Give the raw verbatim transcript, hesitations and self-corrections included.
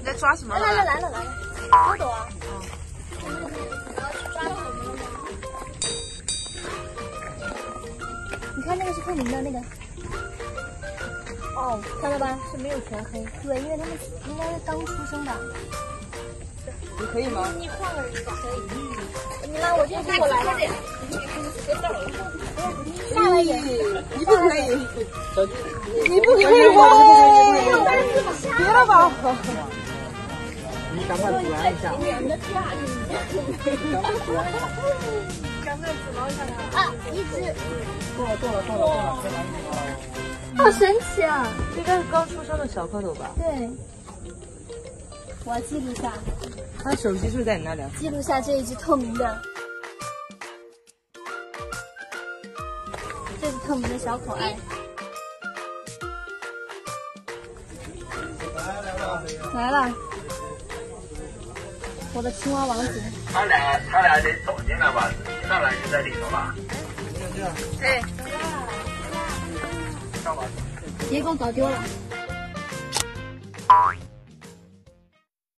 在抓什么？ 来了来了来了，好多啊！你看那个是透明的那个。哦，看到吧？是没有全黑。对，因为他们应该是刚出生的。 你可以吗？ 你换了一个可以。你来，我就过来了。下来点。 你不可以，你不可以哦！别了吧！ 你赶快阻拦一下。 赶快阻挠一下他。啊，一只。 够了够了够了够了，再来一个。 好神奇啊！ 应该是刚出生的小蝌蚪吧？ 对。我要记录下。 他手机是不是在你那里？ 记录下这一只透明的。这是透明的小可爱。来了，我的青蛙王子。 他俩他俩得走进来吧，一上来就在里头吧。 哎， 别给我搞丢了。